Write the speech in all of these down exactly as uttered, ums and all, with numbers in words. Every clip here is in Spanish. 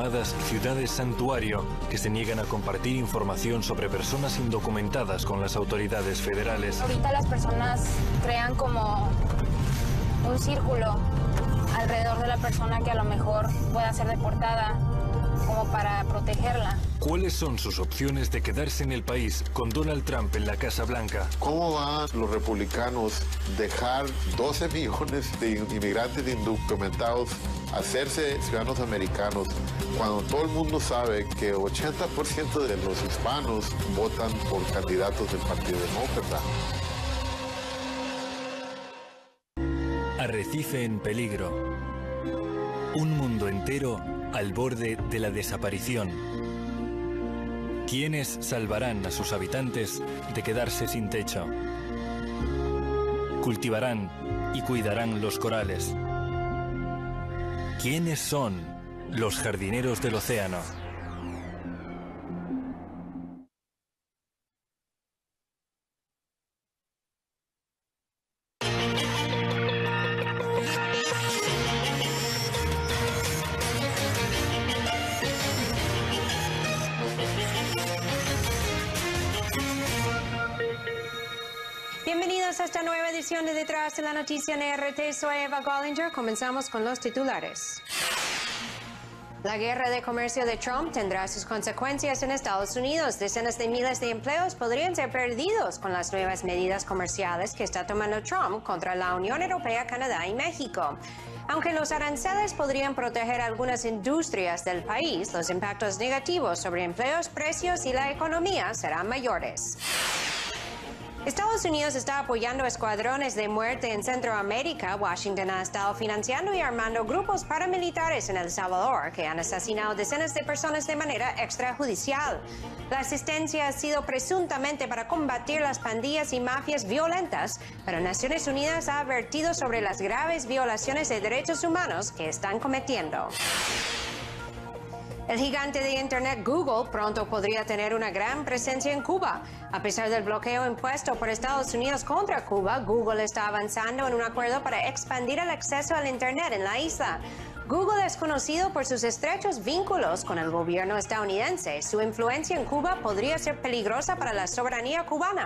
llamadas ciudades santuario, que se niegan a compartir información sobre personas indocumentadas con las autoridades federales. Ahorita las personas crean como un círculo alrededor de la persona que a lo mejor pueda ser deportada, como para protegerla. ¿Cuáles son sus opciones de quedarse en el país con Donald Trump en la Casa Blanca? ¿Cómo van los republicanos dejar doce millones de inmigrantes indocumentados, hacerse ciudadanos americanos, cuando todo el mundo sabe que ochenta por ciento de los hispanos votan por candidatos del Partido Demócrata? Arrecife en peligro. Un mundo entero al borde de la desaparición. ¿Quiénes salvarán a sus habitantes de quedarse sin techo? Cultivarán y cuidarán los corales. ¿Quiénes son los jardineros del océano? Bienvenidos a esta nueva edición de Detrás de la Noticia en R T. Soy Eva Gollinger. Comenzamos con los titulares. La guerra de comercio de Trump tendrá sus consecuencias en Estados Unidos. Decenas de miles de empleos podrían ser perdidos con las nuevas medidas comerciales que está tomando Trump contra la Unión Europea, Canadá y México. Aunque los aranceles podrían proteger algunas industrias del país, los impactos negativos sobre empleos, precios y la economía serán mayores. Estados Unidos está apoyando escuadrones de muerte en Centroamérica. Washington ha estado financiando y armando grupos paramilitares en El Salvador que han asesinado decenas de personas de manera extrajudicial. La asistencia ha sido presuntamente para combatir las pandillas y mafias violentas, pero Naciones Unidas ha advertido sobre las graves violaciones de derechos humanos que están cometiendo. El gigante de Internet Google pronto podría tener una gran presencia en Cuba. A pesar del bloqueo impuesto por Estados Unidos contra Cuba, Google está avanzando en un acuerdo para expandir el acceso al Internet en la isla. Google es conocido por sus estrechos vínculos con el gobierno estadounidense. Su influencia en Cuba podría ser peligrosa para la soberanía cubana.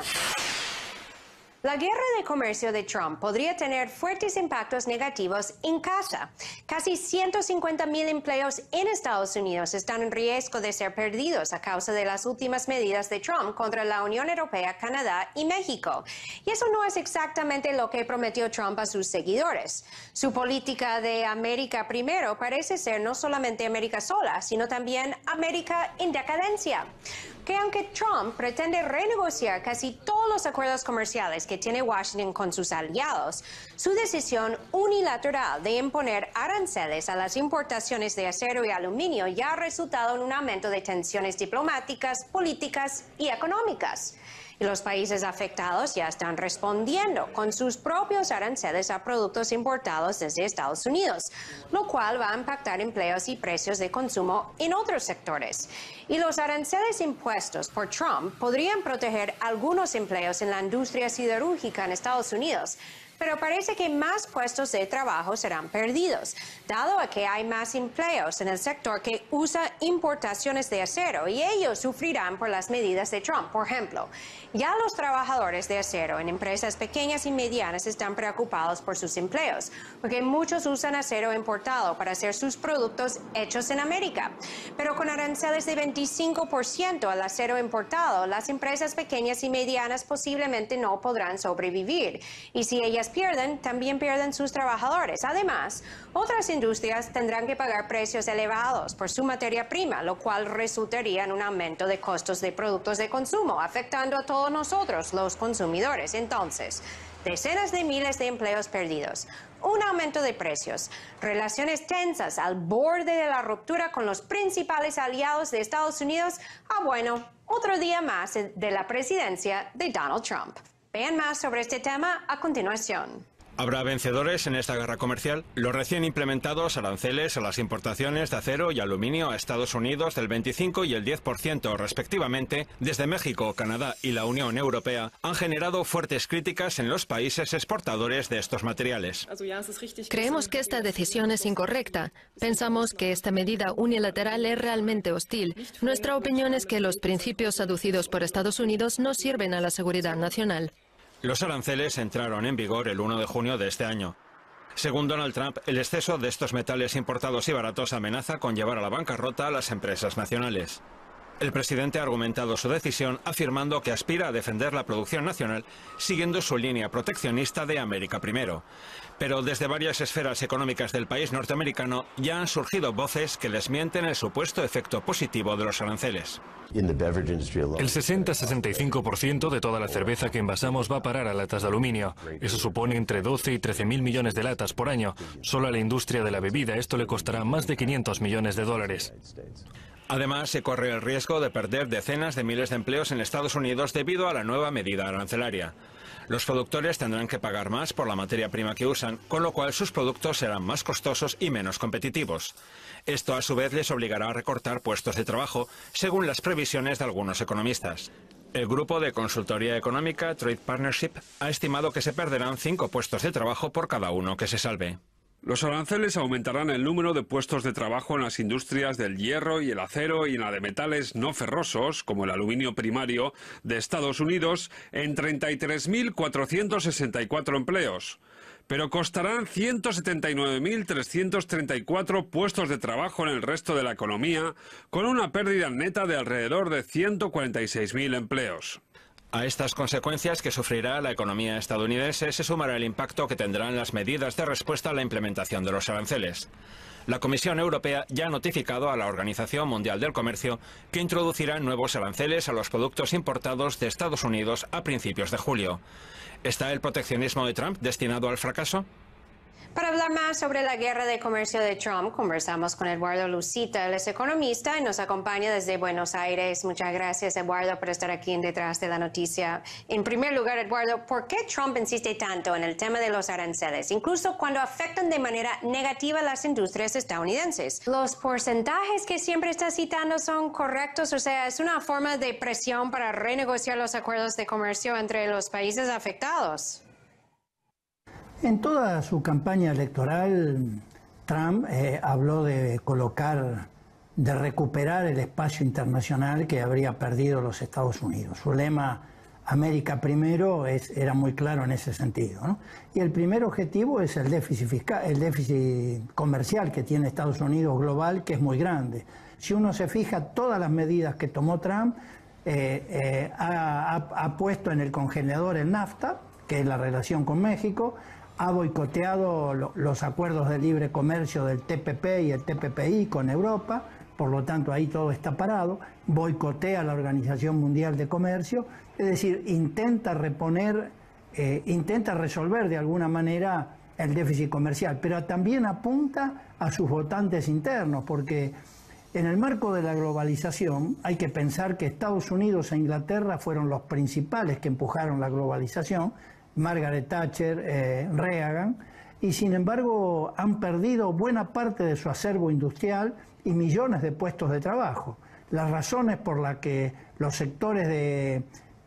La guerra de comercio de Trump podría tener fuertes impactos negativos en casa. Casi ciento cincuenta mil empleos en Estados Unidos están en riesgo de ser perdidos a causa de las últimas medidas de Trump contra la Unión Europea, Canadá y México. Y eso no es exactamente lo que prometió Trump a sus seguidores. Su política de América primero parece ser no solamente América sola, sino también América en decadencia. Que aunque Trump pretende renegociar casi todos los acuerdos comerciales que tiene Washington con sus aliados, su decisión unilateral de imponer aranceles a las importaciones de acero y aluminio ya ha resultado en un aumento de tensiones diplomáticas, políticas y económicas. Y los países afectados ya están respondiendo con sus propios aranceles a productos importados desde Estados Unidos, lo cual va a impactar empleos y precios de consumo en otros sectores. Y los aranceles impuestos por Trump podrían proteger algunos empleos en la industria siderúrgica en Estados Unidos, pero parece que más puestos de trabajo serán perdidos, dado a que hay más empleos en el sector que usa importaciones de acero y ellos sufrirán por las medidas de Trump. Por ejemplo, ya los trabajadores de acero en empresas pequeñas y medianas están preocupados por sus empleos, porque muchos usan acero importado para hacer sus productos hechos en América. Pero con aranceles de veinticinco por ciento al acero importado, las empresas pequeñas y medianas posiblemente no podrán sobrevivir. Y si ellas pierden, también pierden sus trabajadores. Además, otras industrias tendrán que pagar precios elevados por su materia prima, lo cual resultaría en un aumento de costos de productos de consumo, afectando a todos nosotros, los consumidores. Entonces, decenas de miles de empleos perdidos, un aumento de precios, relaciones tensas al borde de la ruptura con los principales aliados de Estados Unidos. Ah, bueno, otro día más de la presidencia de Donald Trump. Vean más sobre este tema a continuación. ¿Habrá vencedores en esta guerra comercial? Los recién implementados aranceles a las importaciones de acero y aluminio a Estados Unidos del veinticinco y el diez por ciento respectivamente, desde México, Canadá y la Unión Europea, han generado fuertes críticas en los países exportadores de estos materiales. Creemos que esta decisión es incorrecta. Pensamos que esta medida unilateral es realmente hostil. Nuestra opinión es que los principios aducidos por Estados Unidos no sirven a la seguridad nacional. Los aranceles entraron en vigor el uno de junio de este año. Según Donald Trump, el exceso de estos metales importados y baratos amenaza con llevar a la bancarrota a las empresas nacionales. El presidente ha argumentado su decisión afirmando que aspira a defender la producción nacional siguiendo su línea proteccionista de América primero. Pero desde varias esferas económicas del país norteamericano ya han surgido voces que desmienten el supuesto efecto positivo de los aranceles. El sesenta a sesenta y cinco por ciento de toda la cerveza que envasamos va a parar a latas de aluminio. Eso supone entre doce y trece mil millones de latas por año. Solo a la industria de la bebida esto le costará más de quinientos millones de dólares. Además, se corre el riesgo de perder decenas de miles de empleos en Estados Unidos debido a la nueva medida arancelaria. Los productores tendrán que pagar más por la materia prima que usan, con lo cual sus productos serán más costosos y menos competitivos. Esto a su vez les obligará a recortar puestos de trabajo, según las previsiones de algunos economistas. El grupo de consultoría económica Trade Partnership ha estimado que se perderán cinco puestos de trabajo por cada uno que se salve. Los aranceles aumentarán el número de puestos de trabajo en las industrias del hierro y el acero y en la de metales no ferrosos, como el aluminio primario, de Estados Unidos, en treinta y tres mil cuatrocientos sesenta y cuatro empleos. Pero costarán ciento setenta y nueve mil trescientos treinta y cuatro puestos de trabajo en el resto de la economía, con una pérdida neta de alrededor de ciento cuarenta y seis mil empleos. A estas consecuencias que sufrirá la economía estadounidense se sumará el impacto que tendrán las medidas de respuesta a la implementación de los aranceles. La Comisión Europea ya ha notificado a la Organización Mundial del Comercio que introducirá nuevos aranceles a los productos importados de Estados Unidos a principios de julio. ¿Está el proteccionismo de Trump destinado al fracaso? Para hablar más sobre la guerra de comercio de Trump, conversamos con Eduardo Lucita. Él es economista y nos acompaña desde Buenos Aires. Muchas gracias, Eduardo, por estar aquí en Detrás de la Noticia. En primer lugar, Eduardo, ¿por qué Trump insiste tanto en el tema de los aranceles, incluso cuando afectan de manera negativa a las industrias estadounidenses? ¿Los porcentajes que siempre está citando son correctos? O sea, ¿es una forma de presión para renegociar los acuerdos de comercio entre los países afectados? En toda su campaña electoral, Trump eh, habló de colocar, de recuperar el espacio internacional que habría perdido los Estados Unidos. Su lema, América primero, es, era muy claro en ese sentido, ¿no? Y el primer objetivo es el déficit fiscal, el déficit comercial que tiene Estados Unidos global, que es muy grande. Si uno se fija, todas las medidas que tomó Trump eh, eh, ha, ha, ha puesto en el congelador el NAFTA, que es la relación con México, ha boicoteado lo, los acuerdos de libre comercio del T P P y el T P P I con Europa, por lo tanto ahí todo está parado, boicotea la Organización Mundial de Comercio, es decir, intenta reponer, eh, intenta resolver de alguna manera el déficit comercial, pero también apunta a sus votantes internos, porque en el marco de la globalización hay que pensar que Estados Unidos e Inglaterra fueron los principales que empujaron la globalización, Margaret Thatcher, eh, Reagan, y sin embargo han perdido buena parte de su acervo industrial y millones de puestos de trabajo. Las razones por las que los sectores de,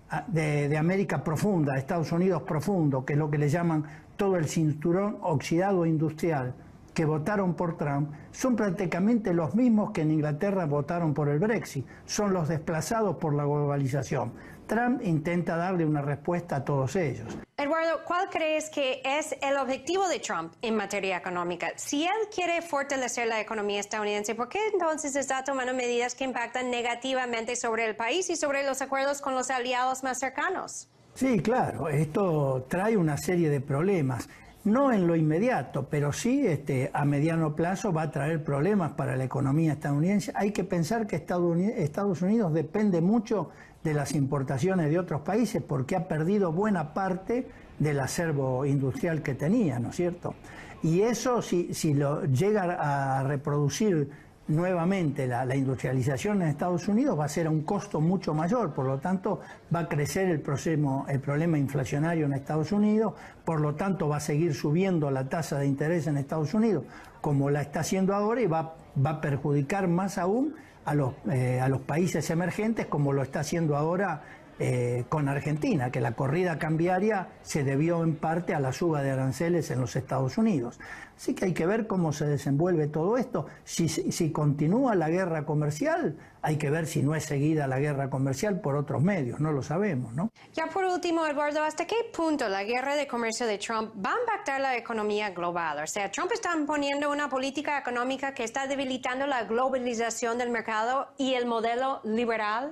de, de América profunda, Estados Unidos profundo, que es lo que le llaman todo el cinturón oxidado industrial, que votaron por Trump, son prácticamente los mismos que en Inglaterra votaron por el Brexit, son los desplazados por la globalización. Trump intenta darle una respuesta a todos ellos. Eduardo, ¿cuál crees que es el objetivo de Trump en materia económica? Si él quiere fortalecer la economía estadounidense, ¿por qué entonces está tomando medidas que impactan negativamente sobre el país y sobre los acuerdos con los aliados más cercanos? Sí, claro, esto trae una serie de problemas. No en lo inmediato, pero sí este, a mediano plazo va a traer problemas para la economía estadounidense. Hay que pensar que Estados Unidos depende mucho de las importaciones de otros países porque ha perdido buena parte del acervo industrial que tenía, ¿no es cierto? Y eso, si, si lo llega a reproducir nuevamente la, la industrialización en Estados Unidos va a ser a un costo mucho mayor, por lo tanto va a crecer el, proceso, el problema inflacionario en Estados Unidos, por lo tanto va a seguir subiendo la tasa de interés en Estados Unidos como la está haciendo ahora y va, va a perjudicar más aún a los, eh, a los países emergentes como lo está haciendo ahora eh, con Argentina, que la corrida cambiaria se debió en parte a la suba de aranceles en los Estados Unidos. Así que hay que ver cómo se desenvuelve todo esto. Si, si continúa la guerra comercial, hay que ver si no es seguida la guerra comercial por otros medios, no lo sabemos, ¿no? Ya por último, Eduardo, ¿hasta qué punto la guerra de comercio de Trump va a impactar la economía global? O sea, Trump está imponiendo una política económica que está debilitando la globalización del mercado y el modelo liberal.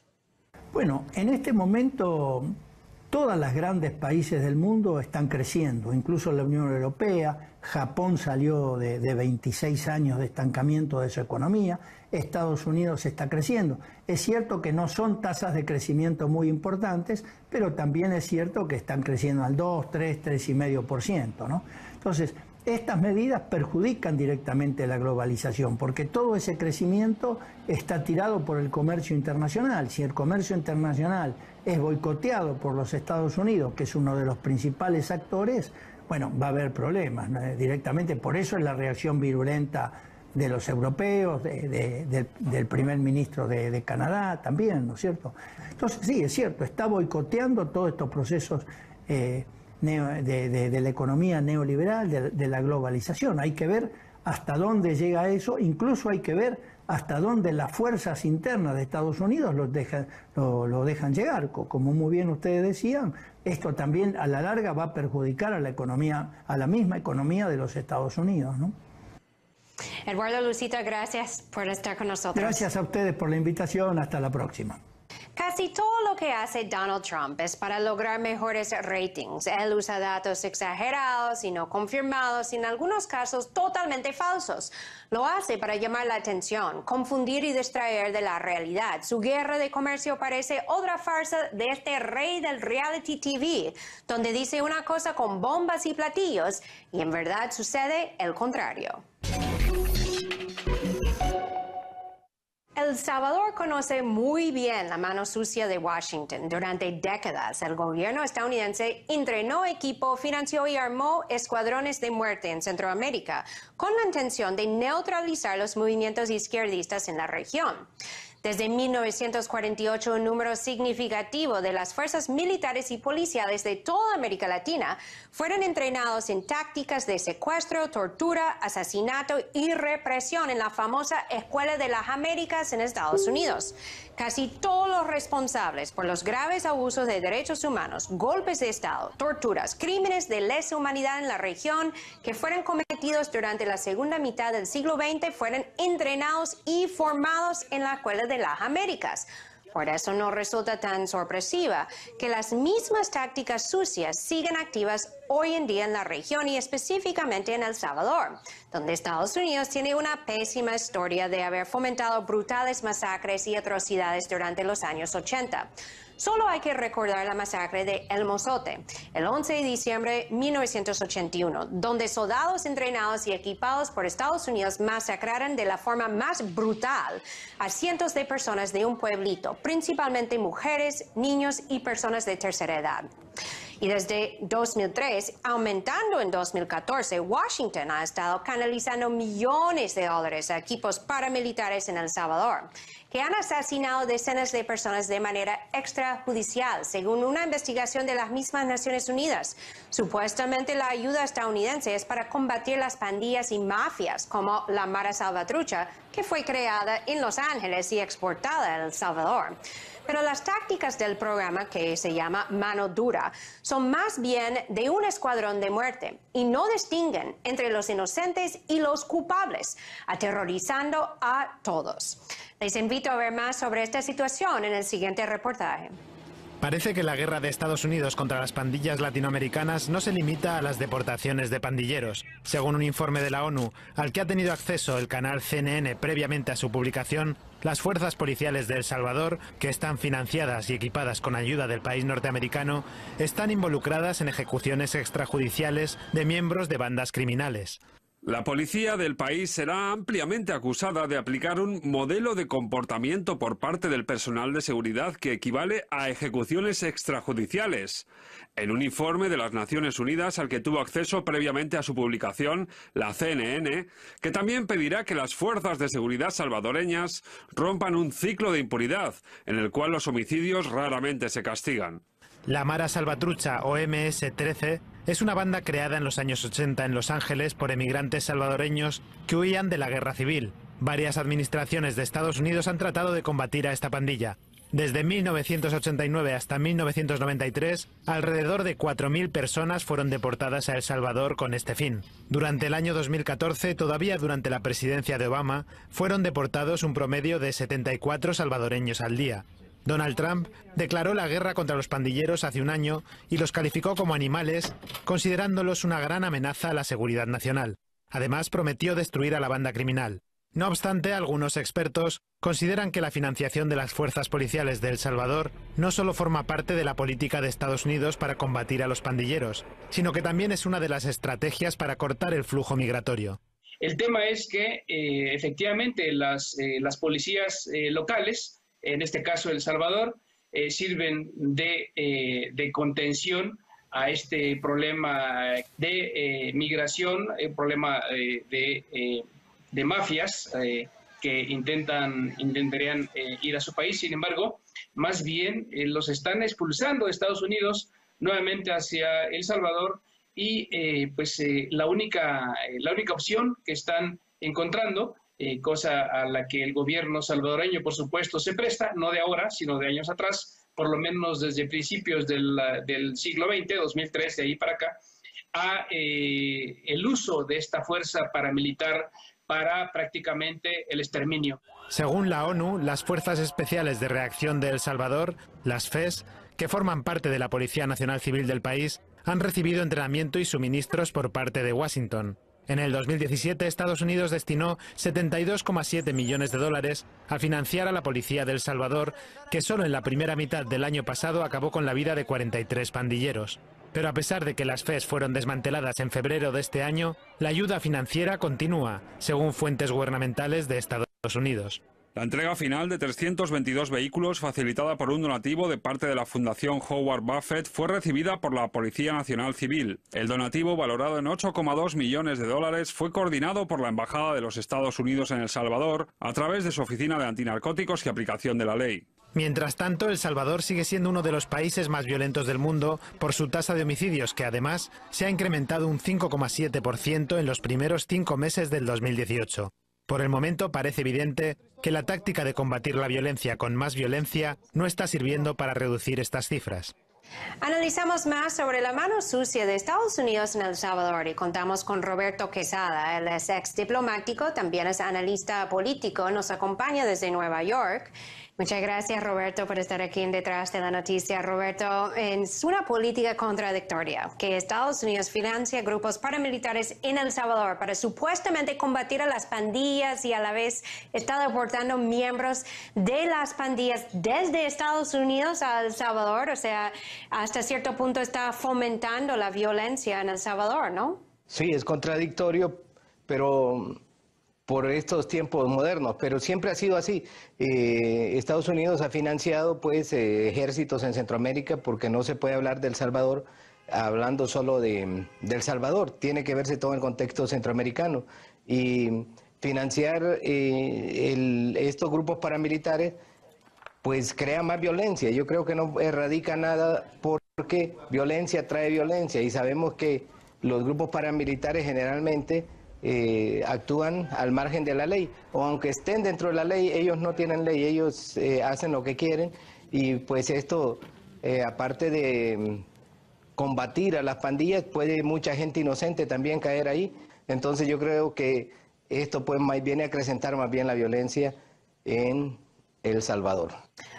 Bueno, en este momento todas las grandes países del mundo están creciendo, incluso la Unión Europea. Japón salió de, de veintiséis años de estancamiento de su economía, Estados Unidos está creciendo. Es cierto que no son tasas de crecimiento muy importantes, pero también es cierto que están creciendo al dos, tres, tres coma cinco por ciento, ¿no? Entonces, estas medidas perjudican directamente la globalización, porque todo ese crecimiento está tirado por el comercio internacional. Si el comercio internacional es boicoteado por los Estados Unidos, que es uno de los principales actores, bueno, va a haber problemas, ¿no? Directamente. Por eso es la reacción virulenta de los europeos, de, de, de, del primer ministro de, de Canadá también, ¿no es cierto? Entonces, sí, es cierto, está boicoteando todos estos procesos eh, neo, de, de, de la economía neoliberal, de, de la globalización. Hay que ver hasta dónde llega eso, incluso hay que ver hasta dónde las fuerzas internas de Estados Unidos lo dejan, lo, lo dejan llegar. Como muy bien ustedes decían, esto también a la larga va a perjudicar a la economía, a la misma economía de los Estados Unidos, ¿no? Eduardo, Lucita, gracias por estar con nosotros. Gracias a ustedes por la invitación. Hasta la próxima. Casi todo lo que hace Donald Trump es para lograr mejores ratings. Él usa datos exagerados y no confirmados, y en algunos casos totalmente falsos. Lo hace para llamar la atención, confundir y distraer de la realidad. Su guerra de comercio parece otra farsa de este rey del reality T V, donde dice una cosa con bombas y platillos y en verdad sucede el contrario. El Salvador conoce muy bien la mano sucia de Washington. Durante décadas, el gobierno estadounidense entrenó equipo, financió y armó escuadrones de muerte en Centroamérica, con la intención de neutralizar los movimientos izquierdistas en la región. Desde mil novecientos cuarenta y ocho, un número significativo de las fuerzas militares y policiales de toda América Latina fueron entrenados en tácticas de secuestro, tortura, asesinato y represión en la famosa Escuela de las Américas en Estados Unidos. Casi todos los responsables por los graves abusos de derechos humanos, golpes de Estado, torturas, crímenes de lesa humanidad en la región que fueron cometidos durante la segunda mitad del siglo veinte fueron entrenados y formados en la Escuela de las Américas. Por eso no resulta tan sorpresiva que las mismas tácticas sucias sigan activas hoy en día en la región y específicamente en El Salvador, donde Estados Unidos tiene una pésima historia de haber fomentado brutales masacres y atrocidades durante los años ochenta. Solo hay que recordar la masacre de El Mozote, el once de diciembre de mil novecientos ochenta y uno, donde soldados entrenados y equipados por Estados Unidos masacraron de la forma más brutal a cientos de personas de un pueblito, principalmente mujeres, niños y personas de tercera edad. Y desde dos mil tres, aumentando en dos mil catorce, Washington ha estado canalizando millones de dólares a equipos paramilitares en El Salvador, que han asesinado decenas de personas de manera extrajudicial, según una investigación de las mismas Naciones Unidas. Supuestamente la ayuda estadounidense es para combatir las pandillas y mafias, como la Mara Salvatrucha, que fue creada en Los Ángeles y exportada a El Salvador. Pero las tácticas del programa, que se llama Mano Dura, son más bien de un escuadrón de muerte y no distinguen entre los inocentes y los culpables, aterrorizando a todos. Les invito a ver más sobre esta situación en el siguiente reportaje. Parece que la guerra de Estados Unidos contra las pandillas latinoamericanas no se limita a las deportaciones de pandilleros. Según un informe de la ONU, al que ha tenido acceso el canal C N N previamente a su publicación, las fuerzas policiales de El Salvador, que están financiadas y equipadas con ayuda del país norteamericano, están involucradas en ejecuciones extrajudiciales de miembros de bandas criminales. La policía del país será ampliamente acusada de aplicar un modelo de comportamiento por parte del personal de seguridad que equivale a ejecuciones extrajudiciales. En un informe de las Naciones Unidas al que tuvo acceso previamente a su publicación, la C N N, que también pedirá que las fuerzas de seguridad salvadoreñas rompan un ciclo de impunidad, en el cual los homicidios raramente se castigan. La Mara Salvatrucha, o M S trece, es una banda creada en los años ochenta en Los Ángeles por emigrantes salvadoreños que huían de la guerra civil. Varias administraciones de Estados Unidos han tratado de combatir a esta pandilla. Desde mil novecientos ochenta y nueve hasta mil novecientos noventa y tres, alrededor de cuatro mil personas fueron deportadas a El Salvador con este fin. Durante el año dos mil catorce, todavía durante la presidencia de Obama, fueron deportados un promedio de setenta y cuatro salvadoreños al día. Donald Trump declaró la guerra contra los pandilleros hace un año y los calificó como animales, considerándolos una gran amenaza a la seguridad nacional. Además, prometió destruir a la banda criminal. No obstante, algunos expertos consideran que la financiación de las fuerzas policiales de El Salvador no solo forma parte de la política de Estados Unidos para combatir a los pandilleros, sino que también es una de las estrategias para cortar el flujo migratorio. El tema es que eh, efectivamente las, eh, las policías eh, locales, en este caso El Salvador, eh, sirven de, eh, de contención a este problema de eh, migración, el problema eh, de, eh, de mafias eh, que intentan, intentarían eh, ir a su país. Sin embargo, más bien eh, los están expulsando de Estados Unidos nuevamente hacia El Salvador y eh, pues eh, la, única, eh, la única opción que están encontrando, Eh, cosa a la que el gobierno salvadoreño, por supuesto, se presta, no de ahora, sino de años atrás, por lo menos desde principios del, del siglo veinte, dos mil tres, de ahí para acá, a eh, el uso de esta fuerza paramilitar para prácticamente el exterminio. Según la ONU, las Fuerzas Especiales de Reacción de El Salvador, las F E S, que forman parte de la Policía Nacional Civil del país, han recibido entrenamiento y suministros por parte de Washington. En el dos mil diecisiete, Estados Unidos destinó setenta y dos coma siete millones de dólares a financiar a la policía de El Salvador, que solo en la primera mitad del año pasado acabó con la vida de cuarenta y tres pandilleros. Pero a pesar de que las F E S fueron desmanteladas en febrero de este año, la ayuda financiera continúa, según fuentes gubernamentales de Estados Unidos. La entrega final de trescientos veintidós vehículos, facilitada por un donativo de parte de la Fundación Howard Buffett, fue recibida por la Policía Nacional Civil. El donativo, valorado en ocho coma dos millones de dólares, fue coordinado por la Embajada de los Estados Unidos en El Salvador a través de su Oficina de Antinarcóticos y Aplicación de la Ley. Mientras tanto, El Salvador sigue siendo uno de los países más violentos del mundo por su tasa de homicidios, que además se ha incrementado un cinco coma siete por ciento en los primeros cinco meses del dos mil dieciocho. Por el momento parece evidente que la táctica de combatir la violencia con más violencia no está sirviendo para reducir estas cifras. Analizamos más sobre la mano sucia de Estados Unidos en El Salvador y contamos con Roberto Quesada. Él es ex diplomático, también es analista político, nos acompaña desde Nueva York. Muchas gracias, Roberto, por estar aquí en Detrás de la Noticia. Roberto, es una política contradictoria que Estados Unidos financia grupos paramilitares en El Salvador para supuestamente combatir a las pandillas y a la vez está deportando miembros de las pandillas desde Estados Unidos a El Salvador. O sea, hasta cierto punto está fomentando la violencia en El Salvador, ¿no? Sí, es contradictorio, pero por estos tiempos modernos, pero siempre ha sido así. Eh, Estados Unidos ha financiado pues eh, ejércitos en Centroamérica porque no se puede hablar del Salvador hablando solo de del Salvador, tiene que verse todo en contexto centroamericano y financiar eh, el, estos grupos paramilitares pues crea más violencia. Yo creo que no erradica nada porque violencia trae violencia y sabemos que los grupos paramilitares generalmente Eh, actúan al margen de la ley, o aunque estén dentro de la ley, ellos no tienen ley, ellos eh, hacen lo que quieren y pues esto, eh, aparte de combatir a las pandillas, puede mucha gente inocente también caer ahí. Entonces yo creo que esto pues más viene a acrecentar más bien la violencia en El Salvador.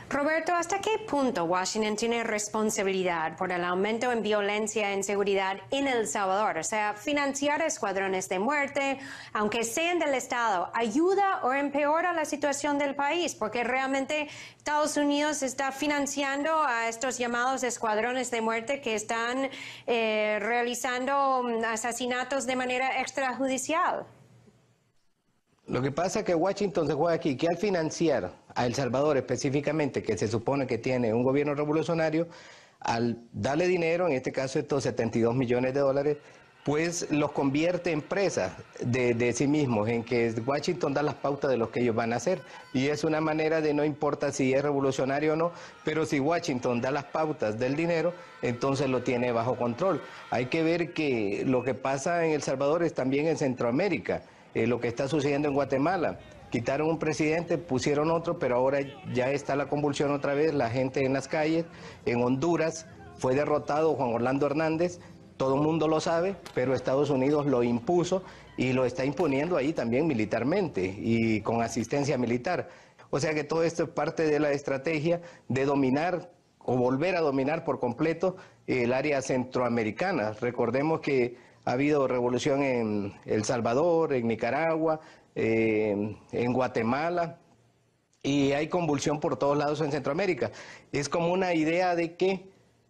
Roberto, ¿hasta qué punto Washington tiene responsabilidad por el aumento en violencia e inseguridad en El Salvador? O sea, financiar escuadrones de muerte, aunque sean del Estado, ¿ayuda o empeora la situación del país? Porque realmente Estados Unidos está financiando a estos llamados escuadrones de muerte que están eh, realizando asesinatos de manera extrajudicial. Lo que pasa es que Washington se juega aquí, que al financiar a El Salvador específicamente, que se supone que tiene un gobierno revolucionario, al darle dinero, en este caso estos setenta y dos millones de dólares, pues los convierte en presas de, de sí mismos, en que Washington da las pautas de lo que ellos van a hacer. Y es una manera de no importa si es revolucionario o no, pero si Washington da las pautas del dinero, entonces lo tiene bajo control. Hay que ver que lo que pasa en El Salvador es también en Centroamérica. Eh, lo que está sucediendo en Guatemala. Quitaron un presidente, pusieron otro, pero ahora ya está la convulsión otra vez, la gente en las calles. En Honduras fue derrotado Juan Orlando Hernández, todo el mundo lo sabe, pero Estados Unidos lo impuso y lo está imponiendo ahí también militarmente y con asistencia militar. O sea que todo esto es parte de la estrategia de dominar o volver a dominar por completo el área centroamericana. Recordemos que ha habido revolución en El Salvador, en Nicaragua, eh, en Guatemala, y hay convulsión por todos lados en Centroamérica. Es como una idea de que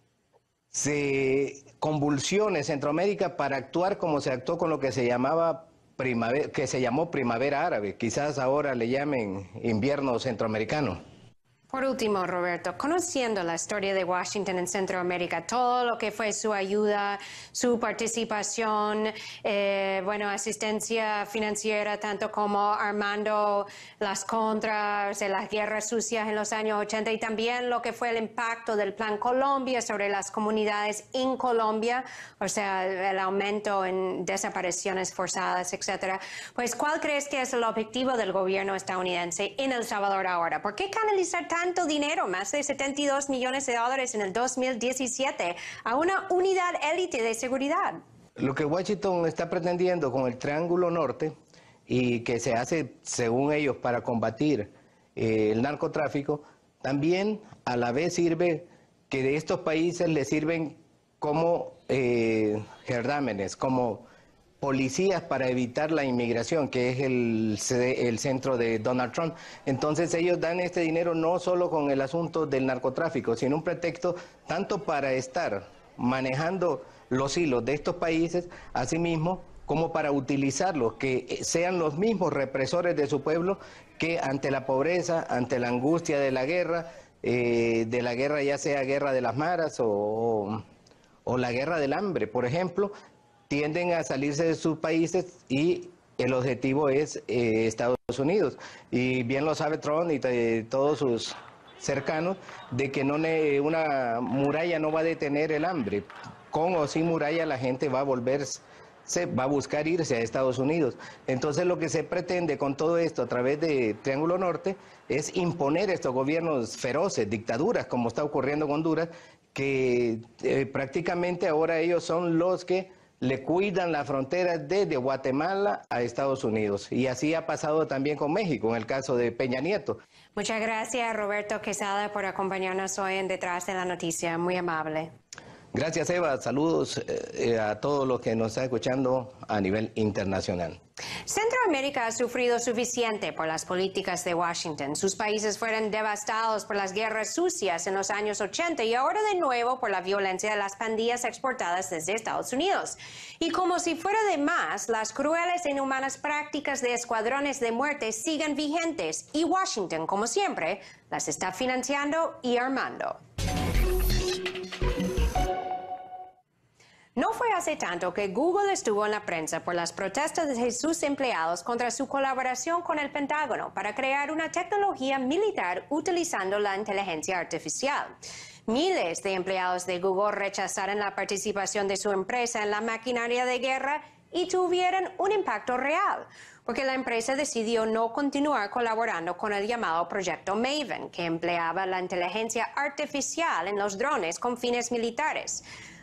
se convulsione Centroamérica para actuar como se actuó con lo que se llamaba primavera, que se llamó primavera árabe. Quizás ahora le llamen invierno centroamericano. Por último, Roberto, conociendo la historia de Washington en Centroamérica, todo lo que fue su ayuda, su participación, eh, bueno, asistencia financiera, tanto como armando las contras de las guerras sucias en los años ochenta y también lo que fue el impacto del Plan Colombia sobre las comunidades en Colombia, o sea, el aumento en desapariciones forzadas, etcétera. Pues, ¿cuál crees que es el objetivo del gobierno estadounidense en El Salvador ahora? ¿Por qué canalizar tanto dinero, más de setenta y dos millones de dólares en el dos mil diecisiete, a una unidad élite de seguridad? Lo que Washington está pretendiendo con el Triángulo Norte, y que se hace, según ellos, para combatir eh, el narcotráfico, también a la vez sirve que de estos países les sirven como eh, gerdámenes, como policías para evitar la inmigración, que es el, el centro de Donald Trump. Entonces ellos dan este dinero no solo con el asunto del narcotráfico, sino un pretexto tanto para estar manejando los hilos de estos países, asimismo, como para utilizarlos, que sean los mismos represores de su pueblo que ante la pobreza, ante la angustia de la guerra, eh, de la guerra ya sea guerra de las maras o, o la guerra del hambre, por ejemplo, tienden a salirse de sus países y el objetivo es eh, Estados Unidos. Y bien lo sabe Trump y eh, todos sus cercanos, de que no ne, una muralla no va a detener el hambre. Con o sin muralla la gente va a volverse, va a buscar irse a Estados Unidos. Entonces lo que se pretende con todo esto a través de Triángulo Norte es imponer estos gobiernos feroces, dictaduras, como está ocurriendo con Honduras, que eh, prácticamente ahora ellos son los que le cuidan la frontera desde Guatemala a Estados Unidos. Y así ha pasado también con México, en el caso de Peña Nieto. Muchas gracias, Roberto Quesada, por acompañarnos hoy en Detrás de la Noticia. Muy amable. Gracias, Eva. Saludos eh, a todos los que nos están escuchando a nivel internacional. Centroamérica ha sufrido suficiente por las políticas de Washington. Sus países fueron devastados por las guerras sucias en los años ochenta y ahora de nuevo por la violencia de las pandillas exportadas desde Estados Unidos. Y como si fuera de más, las crueles e inhumanas prácticas de escuadrones de muerte siguen vigentes y Washington, como siempre, las está financiando y armando. No fue hace tanto que Google estuvo en la prensa por las protestas de sus empleados contra su colaboración con el Pentágono para crear una tecnología militar utilizando la inteligencia artificial. Miles de empleados de Google rechazaron la participación de su empresa en la maquinaria de guerra y tuvieron un impacto real, porque la empresa decidió no continuar colaborando con el llamado Proyecto Maven, que empleaba la inteligencia artificial en los drones con fines militares.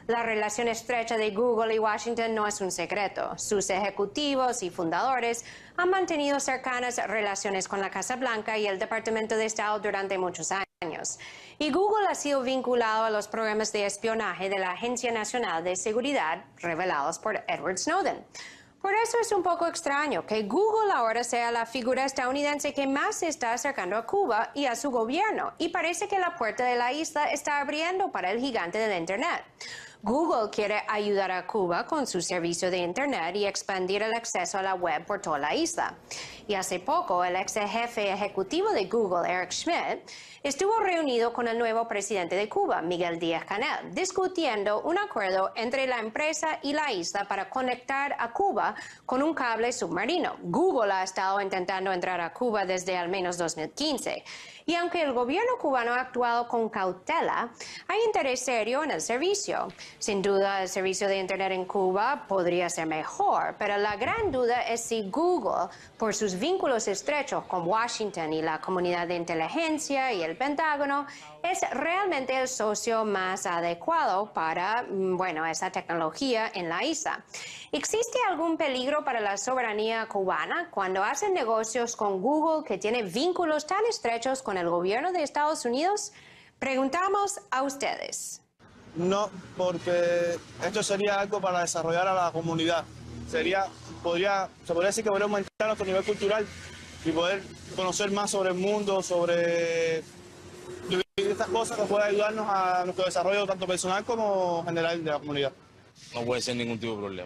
La relación estrecha de Google y Washington no es un secreto. Sus ejecutivos y fundadores han mantenido cercanas relaciones con la Casa Blanca y el Departamento de Estado durante muchos años. Y Google ha sido vinculado a los programas de espionaje de la Agencia Nacional de Seguridad revelados por Edward Snowden. Por eso es un poco extraño que Google ahora sea la figura estadounidense que más se está acercando a Cuba y a su gobierno, y parece que la puerta de la isla está abriendo para el gigante del Internet. Google quiere ayudar a Cuba con su servicio de Internet y expandir el acceso a la web por toda la isla. Y hace poco, el ex jefe ejecutivo de Google, Eric Schmidt, estuvo reunido con el nuevo presidente de Cuba, Miguel Díaz-Canel, discutiendo un acuerdo entre la empresa y la isla para conectar a Cuba con un cable submarino. Google ha estado intentando entrar a Cuba desde al menos dos mil quince. Y aunque el gobierno cubano ha actuado con cautela, hay interés serio en el servicio. Sin duda, el servicio de Internet en Cuba podría ser mejor, pero la gran duda es si Google, por sus vínculos estrechos con Washington y la comunidad de inteligencia y el Pentágono, es realmente el socio más adecuado para, bueno, esa tecnología en la isla. ¿Existe algún peligro para la soberanía cubana cuando hacen negocios con Google, que tiene vínculos tan estrechos con el gobierno de Estados Unidos? Preguntamos a ustedes. No, porque esto sería algo para desarrollar a la comunidad. Sería, podría, se podría decir que podría aumentar nuestro nivel cultural y poder conocer más sobre el mundo, sobre estas cosas que pueden ayudarnos a nuestro desarrollo tanto personal como general de la comunidad. No puede ser ningún tipo de problema.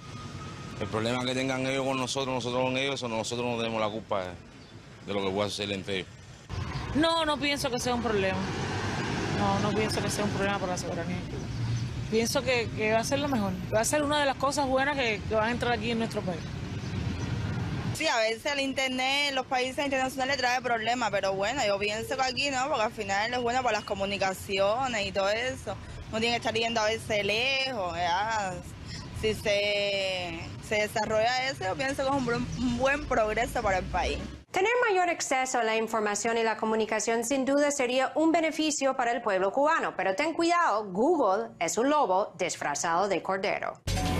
El problema que tengan ellos con nosotros, nosotros con ellos, o nosotros no tenemos la culpa de lo que pueda suceder entre ellos. No, no pienso que sea un problema. No, no pienso que sea un problema para la soberanía. Pienso que, que va a ser lo mejor. Va a ser una de las cosas buenas que, que van a entrar aquí en nuestro país. Sí, a veces el internet en los países internacionales trae problemas, pero bueno, yo pienso que aquí no, porque al final es bueno para las comunicaciones y todo eso. No tiene que estar yendo a veces lejos, ¿verdad? Si se, se desarrolla eso, yo pienso que es un buen, un buen progreso para el país. Tener mayor acceso a la información y la comunicación sin duda sería un beneficio para el pueblo cubano, pero ten cuidado, Google es un lobo disfrazado de cordero.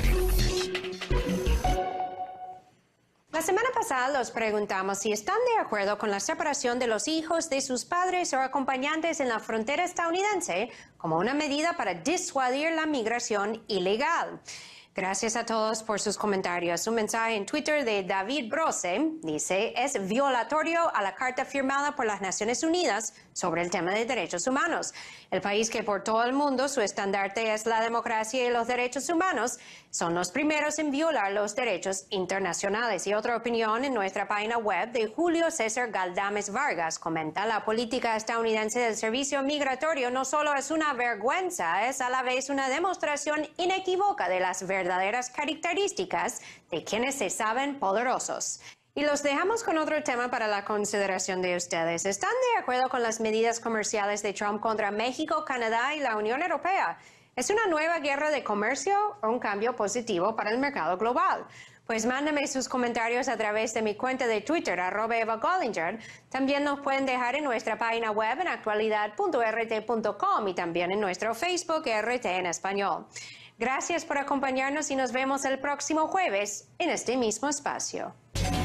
La semana pasada los preguntamos si están de acuerdo con la separación de los hijos de sus padres o acompañantes en la frontera estadounidense como una medida para disuadir la migración ilegal. Gracias a todos por sus comentarios. Un mensaje en Twitter de David Brose dice: es violatorio a la Carta firmada por las Naciones Unidas sobre el tema de derechos humanos. El país que por todo el mundo su estandarte es la democracia y los derechos humanos son los primeros en violar los derechos internacionales. Y otra opinión en nuestra página web de Julio César Galdames Vargas comenta: la política estadounidense del servicio migratorio no solo es una vergüenza, es a la vez una demostración inequívoca de las verdaderas características de quienes se saben poderosos. Y los dejamos con otro tema para la consideración de ustedes. ¿Están de acuerdo con las medidas comerciales de Trump contra México, Canadá y la Unión Europea? ¿Es una nueva guerra de comercio o un cambio positivo para el mercado global? Pues mándame sus comentarios a través de mi cuenta de Twitter, arroba Eva Gollinger. También nos pueden dejar en nuestra página web en actualidad punto r t punto com y también en nuestro Facebook R T en español. Gracias por acompañarnos y nos vemos el próximo jueves en este mismo espacio.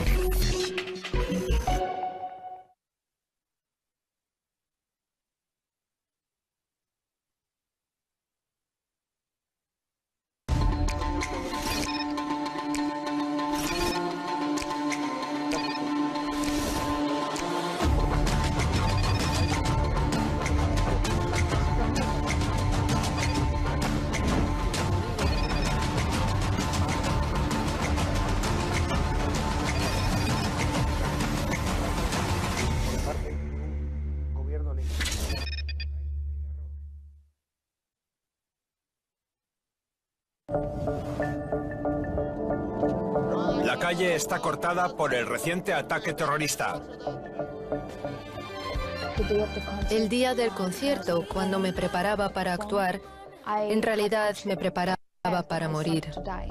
La calle está cortada por el reciente ataque terrorista. El día del concierto, cuando me preparaba para actuar, en realidad me preparaba para morir.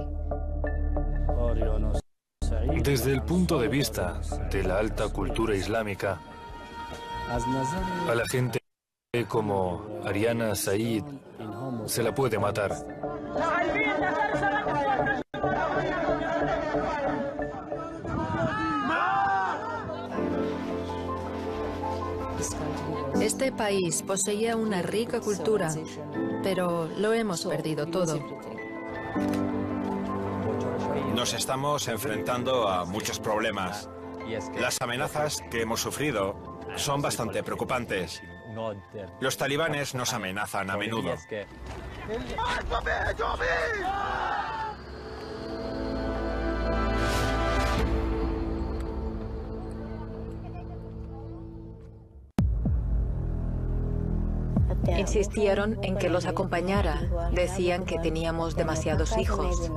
Desde el punto de vista de la alta cultura islámica, a la gente como Ariana Said, se la puede matar. Este país poseía una rica cultura, pero lo hemos perdido todo. Nos estamos enfrentando a muchos problemas. Las amenazas que hemos sufrido son bastante preocupantes. Los talibanes nos amenazan a menudo. Insistieron en que los acompañara. Decían que teníamos demasiados hijos.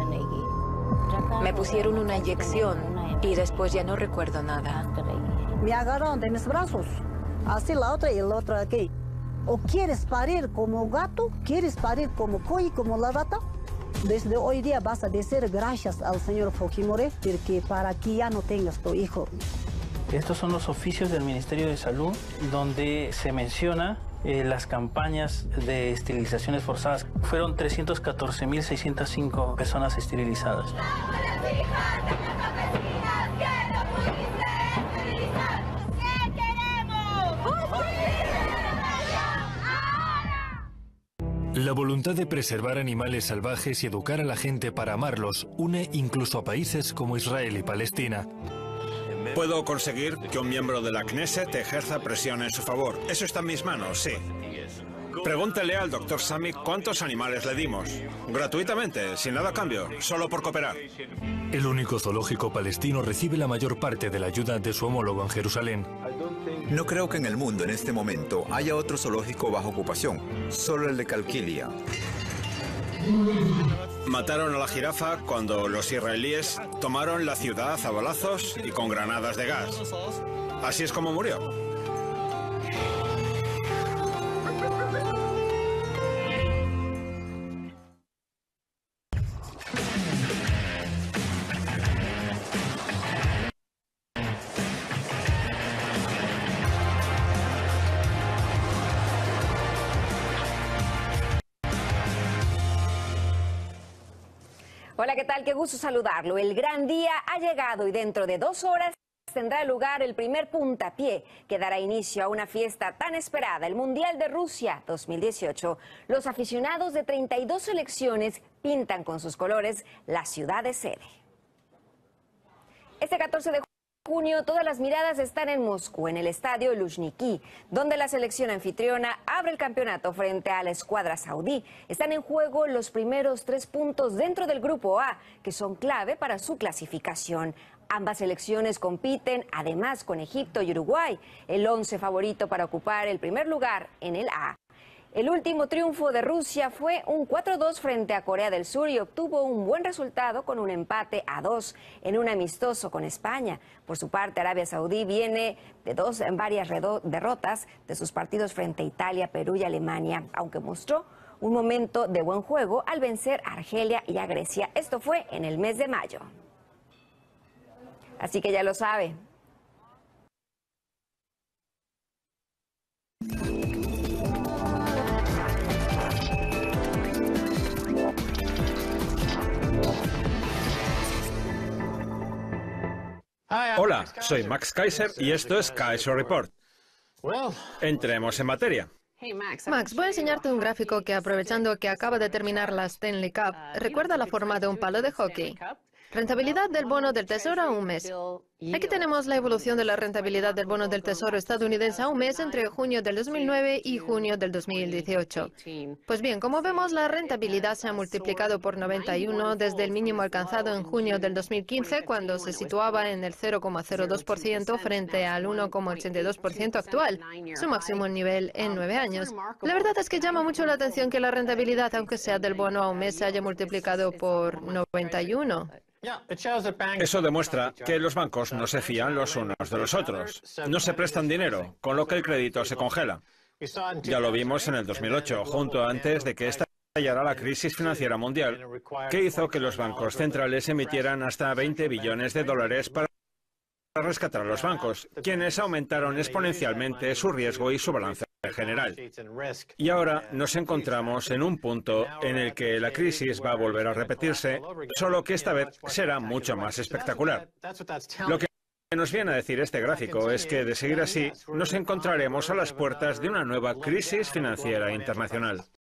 Me pusieron una inyección y después ya no recuerdo nada. Me agarraron de mis brazos, así la otra y la otra aquí. ¿O quieres parir como gato? ¿Quieres parir como coy, como la rata? Desde hoy día vas a decir gracias al señor Fujimori porque para que ya no tengas tu hijo. Estos son los oficios del Ministerio de Salud donde se menciona eh, las campañas de esterilizaciones forzadas. Fueron trescientas catorce mil seiscientas cinco personas esterilizadas. La voluntad de preservar animales salvajes y educar a la gente para amarlos une incluso a países como Israel y Palestina. Puedo conseguir que un miembro de la Knesset ejerza presión en su favor. Eso está en mis manos, sí. Pregúntele al doctor Sami cuántos animales le dimos. Gratuitamente, sin nada a cambio, solo por cooperar. El único zoológico palestino recibe la mayor parte de la ayuda de su homólogo en Jerusalén. No creo que en el mundo en este momento haya otro zoológico bajo ocupación, solo el de Calquilia. Mataron a la jirafa cuando los israelíes tomaron la ciudad a balazos y con granadas de gas. Así es como murió. Hola, ¿qué tal? Qué gusto saludarlo. El gran día ha llegado y dentro de dos horas tendrá lugar el primer puntapié que dará inicio a una fiesta tan esperada, el Mundial de Rusia dos mil dieciocho. Los aficionados de treinta y dos selecciones pintan con sus colores la ciudad de sede. Este catorce de junio todas las miradas están en Moscú, en el estadio Luzhniki, donde la selección anfitriona abre el campeonato frente a la escuadra saudí. Están en juego los primeros tres puntos dentro del grupo A, que son clave para su clasificación. Ambas selecciones compiten además con Egipto y Uruguay, el once favorito para ocupar el primer lugar en el A. El último triunfo de Rusia fue un cuatro dos frente a Corea del Sur y obtuvo un buen resultado con un empate a dos en un amistoso con España. Por su parte, Arabia Saudí viene de dos en varias derrotas de sus partidos frente a Italia, Perú y Alemania, aunque mostró un momento de buen juego al vencer a Argelia y a Grecia. Esto fue en el mes de mayo. Así que ya lo sabe. Hola, soy Max Kaiser y esto es Kaiser Report. Entremos en materia. Max, voy a enseñarte un gráfico que, aprovechando que acaba de terminar la Stanley Cup, recuerda la forma de un palo de hockey. Rentabilidad del bono del Tesoro a un mes. Aquí tenemos la evolución de la rentabilidad del bono del Tesoro estadounidense a un mes entre junio del dos mil nueve y junio del dos mil dieciocho. Pues bien, como vemos, la rentabilidad se ha multiplicado por noventa y uno desde el mínimo alcanzado en junio del dos mil quince, cuando se situaba en el cero coma cero dos por ciento frente al uno coma ochenta y dos por ciento actual, su máximo nivel en nueve años. La verdad es que llama mucho la atención que la rentabilidad, aunque sea del bono a un mes, se haya multiplicado por noventa y uno. Eso demuestra que los bancos no se fían los unos de los otros. No se prestan dinero, con lo que el crédito se congela. Ya lo vimos en el dos mil ocho, justo antes de que estallara la crisis financiera mundial, que hizo que los bancos centrales emitieran hasta veinte billones de dólares para rescatar a los bancos, quienes aumentaron exponencialmente su riesgo y su balance general. Y ahora nos encontramos en un punto en el que la crisis va a volver a repetirse, solo que esta vez será mucho más espectacular. Lo que nos viene a decir este gráfico es que, de seguir así, nos encontraremos a las puertas de una nueva crisis financiera internacional.